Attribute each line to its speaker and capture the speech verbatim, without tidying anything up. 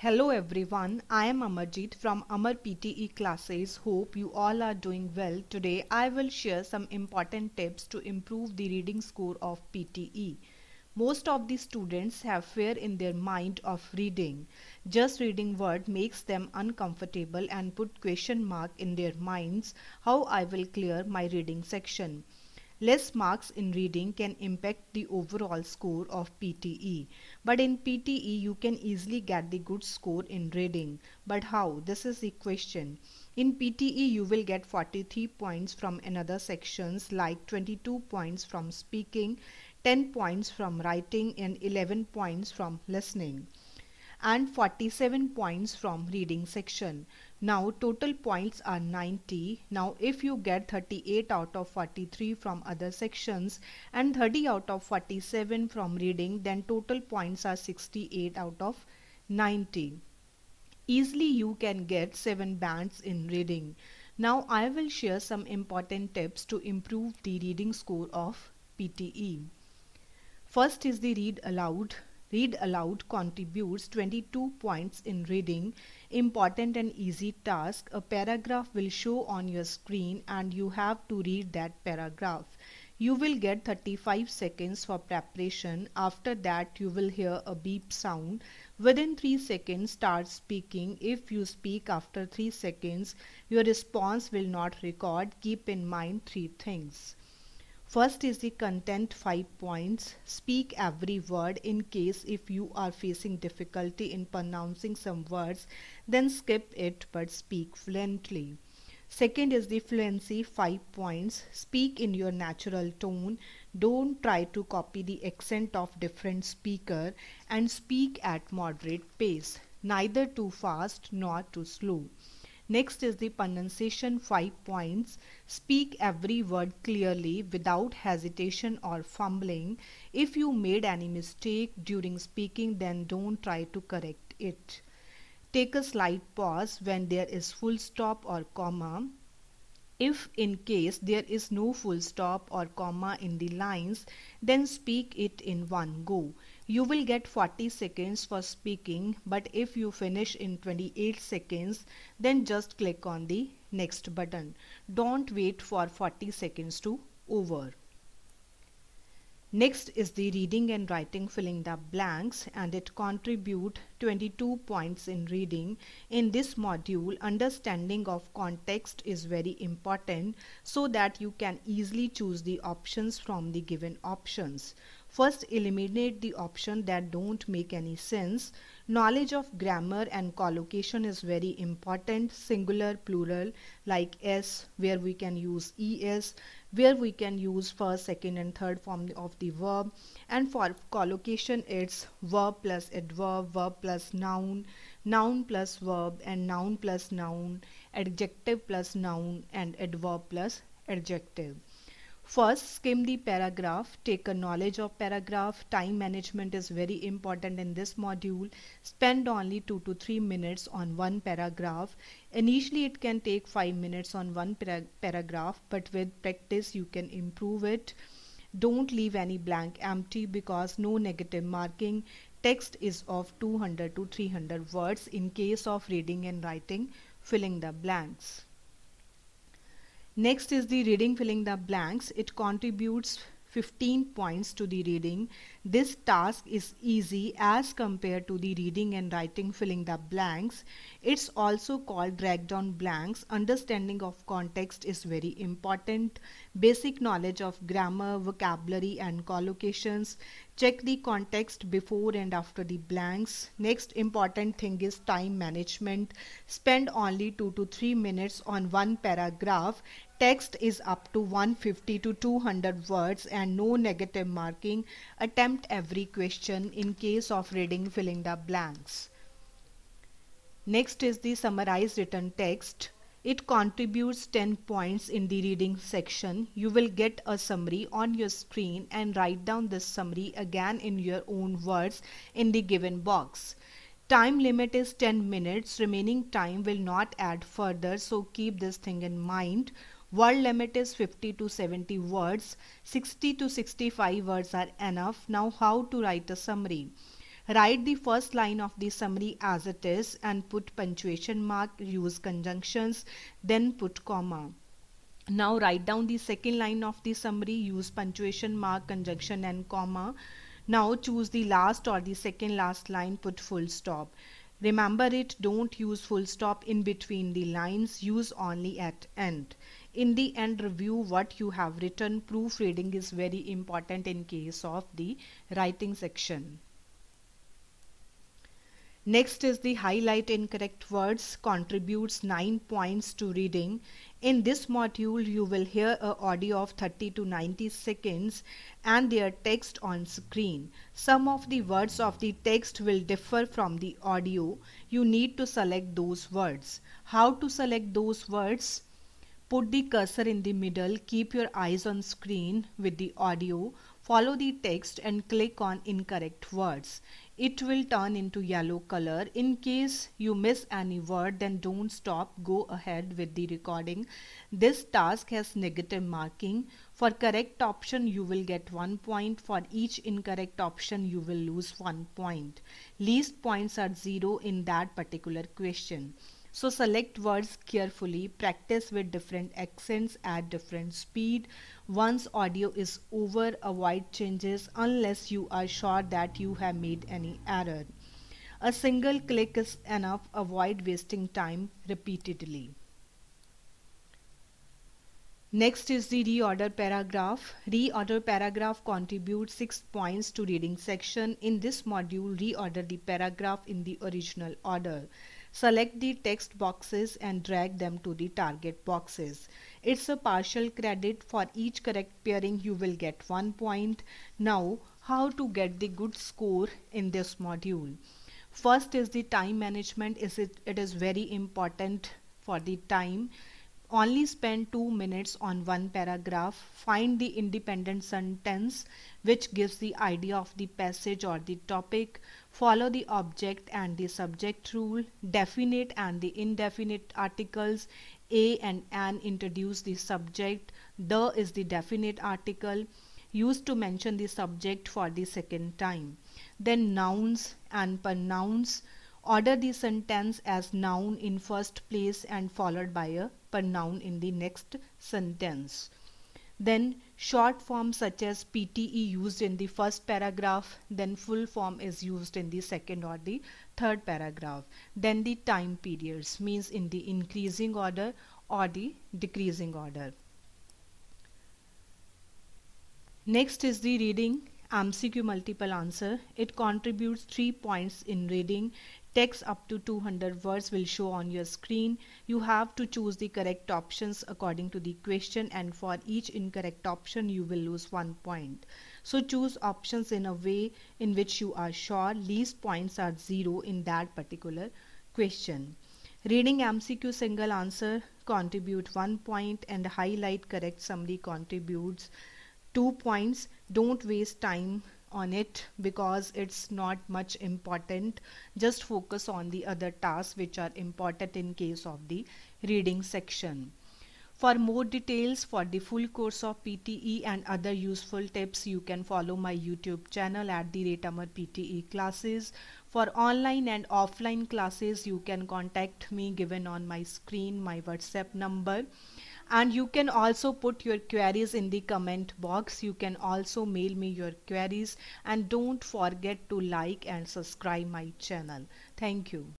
Speaker 1: Hello everyone, I am Amarjeet from Amar P T E classes. Hope you all are doing well. Today I will share some important tips to improve the reading score of P T E. Most of the students have fear in their mind of reading. Just reading word makes them uncomfortable and put question mark in their minds how I will clear my reading section. Less marks in reading can impact the overall score of P T E. But in P T E, you can easily get the good score in reading. But how? This is the question. In P T E, you will get forty-three points from another sections like twenty-two points from speaking, ten points from writing and eleven points from listening, and forty-seven points from reading section. Now total points are ninety. Now if you get thirty-eight out of forty-three from other sections and thirty out of forty-seven from reading, then total points are sixty-eight out of ninety. Easily you can get seven bands in reading. Now I will share some important tips to improve the reading score of P T E. First is the read aloud. Read aloud contributes twenty-two points in reading. Important and easy task. A paragraph will show on your screen and you have to read that paragraph. You will get thirty-five seconds for preparation. After that you will hear a beep sound. Within three seconds start speaking. If you speak after three seconds, your response will not record. Keep in mind three things. First is the content, five points. Speak every word. In case if you are facing difficulty in pronouncing some words, then skip it but speak fluently. Second is the fluency, five points. Speak in your natural tone. Don't try to copy the accent of different speaker and speak at moderate pace, neither too fast nor too slow. Next is the pronunciation, five points. Speak every word clearly without hesitation or fumbling. If you made any mistake during speaking, then don't try to correct it. Take a slight pause when there is full stop or comma. If in case there is no full stop or comma in the lines, then speak it in one go. You will get forty seconds for speaking, but if you finish in twenty-eight seconds, then just click on the next button. Don't wait for forty seconds to over. Next is the reading and writing filling the blanks, and it contribute twenty-two points in reading. In this module, understanding of context is very important so that you can easily choose the options from the given options. First, eliminate the option that don't make any sense. Knowledge of grammar and collocation is very important. Singular, plural, like s, where we can use es, where we can use first, second and third form of the verb. And for collocation, it's verb plus adverb, verb plus noun, noun plus verb, and noun plus noun, adjective plus noun, and adverb plus adjective. First, skim the paragraph. Take a knowledge of paragraph. Time management is very important in this module. Spend only two to three minutes on one paragraph. Initially, it can take five minutes on one para paragraph, but with practice, you can improve it. Don't leave any blank empty because no negative marking. Text is of two hundred to three hundred words in case of reading and writing, filling the blanks. Next is the reading filling the blanks. It contributes fifteen points to the reading. This task is easy as compared to the reading and writing filling the blanks. It's also called drag down blanks. Understanding of context is very important. Basic knowledge of grammar, vocabulary and collocations. Check the context before and after the blanks. Next important thing is time management. Spend only two to three minutes on one paragraph. Text is up to one hundred fifty to two hundred words and no negative marking. Attempt every question in case of reading filling the blanks. Next is the summarized written text. It contributes ten points in the reading section. You will get a summary on your screen and write down this summary again in your own words in the given box. Time limit is ten minutes. Remaining time will not add further, so keep this thing in mind. Word limit is fifty to seventy words. sixty to sixty-five words are enough. Now how to write a summary? Write the first line of the summary as it is and put punctuation mark, use conjunctions, then put comma. Now write down the second line of the summary, use punctuation mark, conjunction and comma. Now choose the last or the second last line, put full stop. Remember it, don't use full stop in between the lines, use only at end. In the end, review what you have written. Proofreading is very important in case of the writing section. Next is the highlight incorrect words, contributes nine points to reading. In this module, you will hear a audio of thirty to ninety seconds and their text on screen. Some of the words of the text will differ from the audio. You need to select those words. How to select those words? Put the cursor in the middle, keep your eyes on screen with the audio, follow the text and click on incorrect words. It will turn into yellow color. In case you miss any word, then don't stop, go ahead with the recording. This task has negative marking. For correct option you will get one point. For each incorrect option you will lose one point. Least points are zero in that particular question. So select words carefully, practice with different accents at different speed. Once audio is over, avoid changes unless you are sure that you have made any error. A single click is enough, avoid wasting time repeatedly. Next is the reorder paragraph. Reorder paragraph contributes six points to reading section. In this module, reorder the paragraph in the original order. Select the text boxes and drag them to the target boxes. It's a partial credit. For each correct pairing you will get one point. Now, how to get the good score in this module? First is the time management. Is it, it is very important for the time. Only spend two minutes on one paragraph. Find the independent sentence which gives the idea of the passage or the topic. Follow the object and the subject rule. Definite and the indefinite articles. A and an introduce the subject. The is the definite article used to mention the subject for the second time. Then nouns and pronouns. Order the sentence as noun in first place and followed by a pronoun in the next sentence. Then short form such as P T E used in the first paragraph, then full form is used in the second or the third paragraph. Then the time periods means in the increasing order or the decreasing order. Next is the reading M C Q multiple answer. It contributes three points in reading. Text up to two hundred words will show on your screen. You have to choose the correct options according to the question, and for each incorrect option you will lose one point. So choose options in a way in which you are sure. Least points are zero in that particular question. Reading M C Q single answer contribute one point and highlight correct summary contributes two points. Don't waste time on it because it's not much important. Just focus on the other tasks which are important in case of the reading section. For more details for the full course of P T E and other useful tips, you can follow my YouTube channel at the rate Amar P T E classes. For online and offline classes, you can contact me given on my screen, my WhatsApp number. And you can also put your queries in the comment box. You can also mail me your queries, and don't forget to like and subscribe my channel. Thank you.